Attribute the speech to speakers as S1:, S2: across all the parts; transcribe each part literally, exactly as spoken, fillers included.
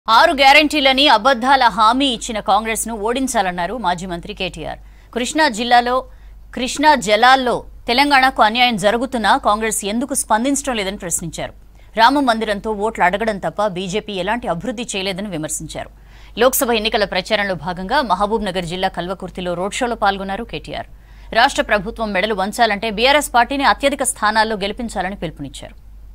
S1: ఆరు గ్యారెంటీలని అబద్ధాల హామీ ఇచ్చిన కాంగ్రెస్ ను ఓడించాలన్నారు మాజీ మంత్రి కేటీఆర్. కృష్ణా జిల్లాలో కృష్ణా జలాల్లో తెలంగాణకు అన్యాయం జరుగుతున్నా కాంగ్రెస్ ఎందుకు స్పందించడం లేదని ప్రశ్నించారు. రామ మందిరంతో ఓట్లు అడగడం తప్ప బీజేపీ ఎలాంటి అభివృద్ధి చేయలేదని విమర్శించారు. లోక్సభ ఎన్నికల ప్రచారంలో భాగంగా మహబూబ్ నగర్ జిల్లా కల్వకుర్తిలో రోడ్ షోలో పాల్గొన్నారు కేటీఆర్. రాష్ట్ర ప్రభుత్వం మెడలు వంచాలంటే బీఆర్ఎస్ పార్టీని అత్యధిక స్థానాల్లో గెలిపించాలని పిలుపునిచ్చారు.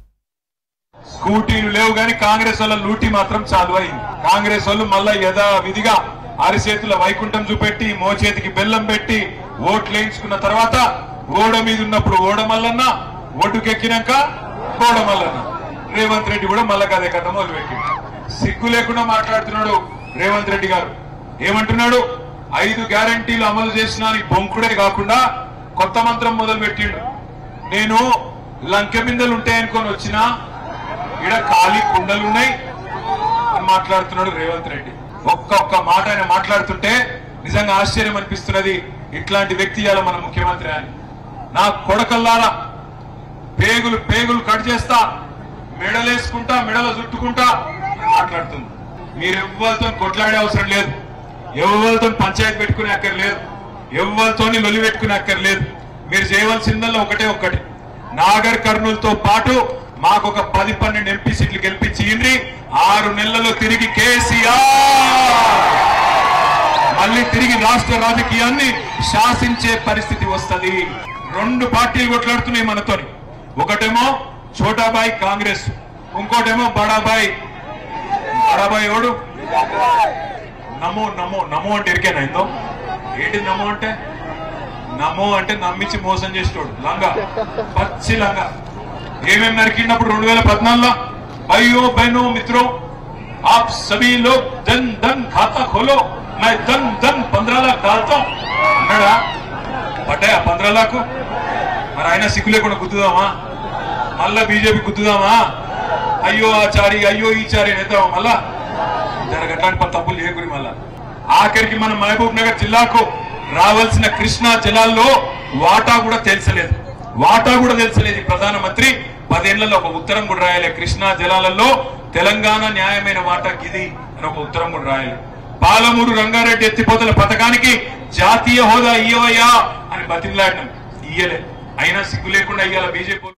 S2: స్కూటీలు లేవు గాని కాంగ్రెస్ వాళ్ళ లూటీ మాత్రం చాలు అయింది. కాంగ్రెస్ వాళ్ళు మళ్ళా యథావిధిగా అరిచేతుల వైకుంఠం చూపెట్టి మోచేతికి బెల్లం పెట్టి ఓట్లు వేయించుకున్న తర్వాత ఓడ మీద ఉన్నప్పుడు ఓడ మల్లన్న, ఒడ్డుకెక్కినాక ఓడ మల్లన్న. రేవంత్ రెడ్డి కూడా మళ్ళా కదే కథ మొదలుపెట్టి సిగ్గు లేకుండా మాట్లాడుతున్నాడు. రేవంత్ రెడ్డి గారు ఏమంటున్నాడు? ఐదు గ్యారంటీలు అమలు చేసినా బొంకుడే కాకుండా కొత్త మంత్రం మొదలు పెట్టిండు. నేను లంకె బిందెలు ఉంటాయనుకొని వచ్చినా ఇడ ఖాళీ కుండలున్నాయి అని మాట్లాడుతున్నాడు రేవంత్ రెడ్డి. ఒక్క ఒక్క మాట ఆయన మాట్లాడుతుంటే నిజంగా ఆశ్చర్యం అనిపిస్తున్నది. ఇట్లాంటి వ్యక్తి ఇవాళ మన ముఖ్యమంత్రి అని. నా కొడకల్లారా పేగులు పేగులు కట్ చేస్తా, మెడలేసుకుంటా, మెడలు చుట్టుకుంటా మాట్లాడుతుంది. మీరు ఎవ్వరితో కొట్లాడే అవసరం లేదు, ఎవరితో పంచాయతీ పెట్టుకునే అక్కర్లేదు, ఎవరితో లొలి పెట్టుకునే అక్కర్లేదు. మీరు చేయవలసిందల్లా ఒకటే ఒక్కటి, నాగర్ కర్నూలుతో పాటు మాకు ఒక పది పన్నెండు ఎంపీ సీట్లు గెలిపించి ఆరు నెలల్లో తిరిగి కేసీఆర్ మళ్ళీ తిరిగి రాష్ట్ర రాజకీయాన్ని శాసించే పరిస్థితి వస్తుంది. రెండు పార్టీలు కొట్లాడుతున్నాయి మనతోని. ఒకటేమో ఛోటాబాయి కాంగ్రెస్, ఇంకోటేమో బడాబాయి. బడాబాయి ఎవడు? నమో నమో నమో అంటే ఎరికేనా ఇందో ఏంటి నమో అంటే? నమో అంటే నమ్మించి మోసం చేసేటోడు, లంగా, పచ్చి లంగా. ఏమేమి నరికినప్పుడు రెండు వేల పద్నాలుగులో भाइयों बहनों मित्रों आप सभी लोग धन धन खाता खोलो, मैं धन धन पंद्रह लाख डालता हूं అన్నాడా? పడ్డాయా పంద్రహ లాఖ? మరి ఆయన సిగ్గు లేకుండా గుద్దుదామా? మళ్ళా బీజేపీ గుద్దుదామా? అయ్యో ఆచారి అయ్యో ఈచారి నేద్దామా? మళ్ళా జరగట్లాంటి పలు తప్పులు చేయకూరి. మళ్ళా ఆఖరికి మన మహబూబ్ నగర్ జిల్లాకు రావాల్సిన కృష్ణా జలాల్లో వాటా కూడా తెలిసలేదు, వాటా కూడా తెలిసలేదు. ప్రధానమంత్రి పదేళ్లలో ఒక ఉత్తరం కూడా రాయాలి, కృష్ణా జలాలలో తెలంగాణ న్యాయమైన వాటా గిది అని ఒక ఉత్తరం కూడా రాయాలి. పాలమూరు రంగారెడ్డి ఎత్తిపోతల పథకానికి జాతీయ హోదా ఇయ్యవయ్యా అని బతిమలాడినాం, ఇయ్యలే. అయినా సిగ్గు లేకుండా ఇయ్యాల బీజేపీ.